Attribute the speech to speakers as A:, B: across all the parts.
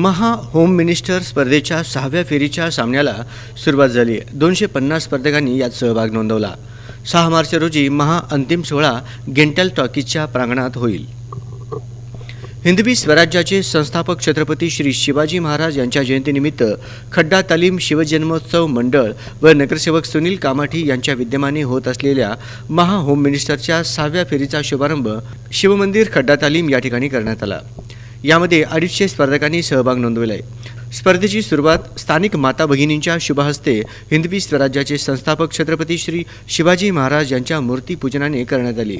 A: महा home minister स्पर्धेच्या 6व्या फेरीच्या सामन्याला सुरुवात झाली. 250 स्पर्धकांनी यात सहभाग नोंदवला. 6 मार्च रोजी महा अंतिम सोहळा गेंटल टॉकीजच्या प्रांगणात होईल. हिंदवी स्वराज्याचे संस्थापक छत्रपती श्री शिवाजी महाराज यांच्या जयंतीनिमित्त खड्डा तालीम शिवजन्मोत्सव मंडळ व नगरसेवक सुनील कामाठी यांच्या विद्यमाने होत असलेल्या महा होम मिनिस्टरच्या 6व्या फेरीचा शुभारंभ शिवमंदिर खड्डा तालीम या ठिकाणी करण्यात आला. यामध्ये 250 स्पर्धकांनी सहभाग नोंदवलाय. स्पर्धेची सुरुवात स्थानिक माता भगिनींच्या शुभहस्ते हिंदवी स्वराज्याचे संस्थापक छत्रपती श्री शिवाजी महाराज यांच्या मूर्ती पूजनाने करण्यात आली.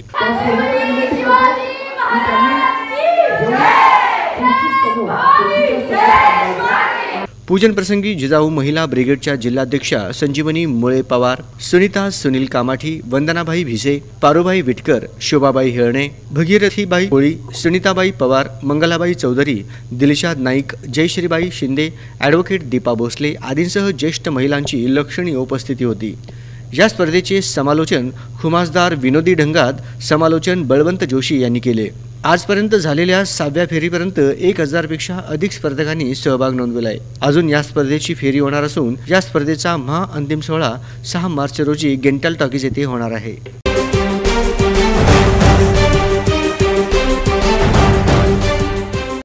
A: पूजन प्रसंगी जिजाऊ महिला ब्रिगेडच्या जिल्हाध्यक्षा संजीवनी मुळे पवार, सुनीता सुनील कामाठी, वंदनाबाई भिसे, पारुबाई विटकर, शोभाबाई हेळणे, भगीरथीबाई कोळी, सुनीताबाई पवार, मंगलाबाई चौधरी, दिलशाद नाईक, जयश्रीबाई शिंदे, ॲडव्होकेट दीपा भोसले आदींसह ज्येष्ठ महिलांची लक्षणीय उपस्थिती होती. या स्पर्धेचे समालोचन खुमासदार विनोदी ढंगात समालोचन बळवंत जोशी यांनी केले. आजपर्यंत झालेल्या 6व्या फेरीपर्यंत 1000पेक्षा अधिक स्पर्धकांनी सहभाग नोंदवलाय. अजून या स्पर्धेची फेरी होणार असून या स्पर्धेचा महाअंतिम सोहळा 6 मार्च रोजी गेंटल टॉकीज येथे होणार आहे.